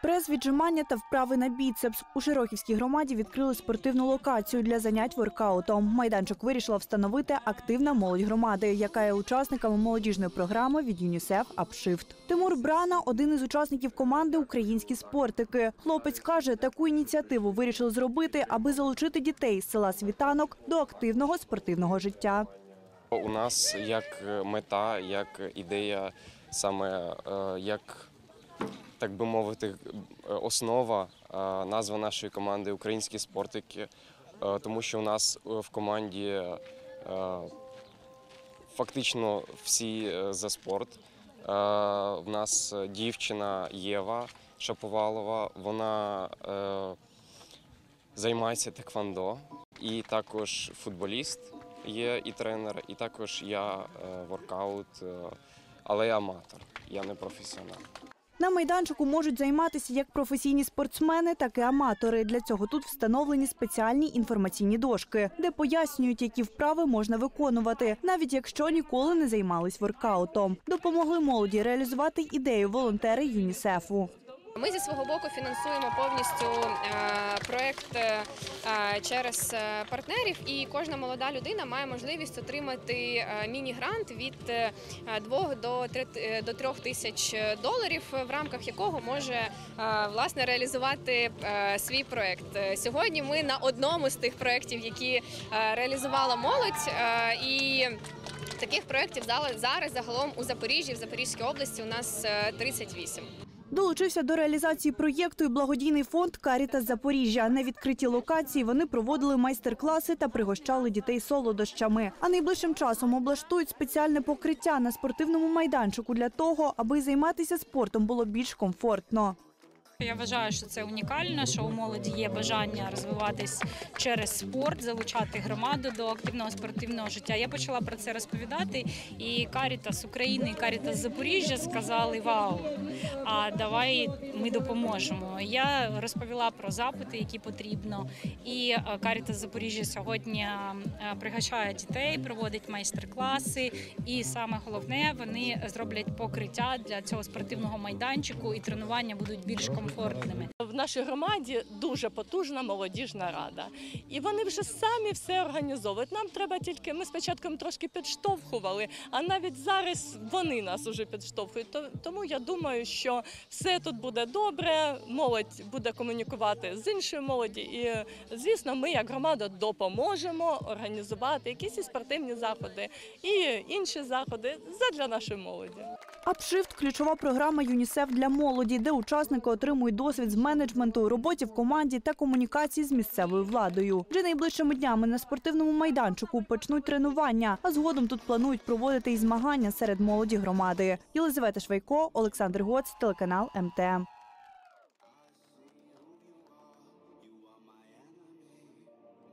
Прес, віджимання та вправи на біцепс. У Широківській громаді відкрили спортивну локацію для занять воркаутом. Майданчик вирішила встановити активна молодь громади, яка є учасниками молодіжної програми від ЮНІСЕФ «Апшифт». Тимур Брана – один із учасників команди «Українські спортики». Хлопець каже, таку ініціативу вирішили зробити, аби залучити дітей з села Світанок до активного спортивного життя. У нас як мета, як ідея, саме як, так би мовити, основа, назва нашої команди «Українські спортики», тому що у нас в команді фактично всі за спорт. У нас дівчина Єва Шаповалова, вона займається тхеквондо, і також футболіст є і тренер, і також я воркаут, але я аматор, я не професіонал. На майданчику можуть займатися як професійні спортсмени, так і аматори. Для цього тут встановлені спеціальні інформаційні дошки, де пояснюють, які вправи можна виконувати, навіть якщо ніколи не займались воркаутом. Допомогли молоді реалізувати ідею волонтери ЮНІСЕФу. Ми зі свого боку фінансуємо повністю проєкт через партнерів, і кожна молода людина має можливість отримати міні-грант від 2 до 3 тисяч доларів, в рамках якого може власне реалізувати свій проєкт. Сьогодні ми на одному з тих проєктів, які реалізувала молодь, і таких проєктів зараз загалом у Запоріжжі, в Запорізькій області у нас 38. Долучився до реалізації проєкту і благодійний фонд «Карітас Запоріжжя». На відкритій локації вони проводили майстер-класи та пригощали дітей солодощами. А найближчим часом облаштують спеціальне покриття на спортивному майданчику для того, аби займатися спортом було більш комфортно. Я вважаю, що це унікально, що у молоді є бажання розвиватись через спорт, залучати громаду до активного спортивного життя. Я почала про це розповідати, і Карітас України, і Карітас Запоріжжя сказали: «Вау, а давай ми допоможемо». Я розповіла про запити, які потрібно, і Карітас Запоріжжя сьогодні пригощає дітей, проводить майстер-класи, і саме головне, вони зроблять покриття для цього спортивного майданчику, і тренування будуть більш комфортними. В нашій громаді дуже потужна молодіжна рада. І вони вже самі все організовують. Нам треба тільки, ми спочатку трошки підштовхували, а навіть зараз вони нас уже підштовхують. Тому я думаю, що все тут буде добре, молодь буде комунікувати з іншою молоді. І, звісно, ми як громада допоможемо організувати якісь і спортивні заходи, і інші заходи задля нашої молоді. «Апшифт» – ключова програма ЮНІСЕФ для молоді, де учасники отримують досвід з менеджменту, роботі в команді та комунікації з місцевою владою. Вже найближчими днями на спортивному майданчику почнуть тренування, а згодом тут планують проводити і змагання серед молоді громади. Єлизавета Швайко, Олександр Гоц, телеканал МТ.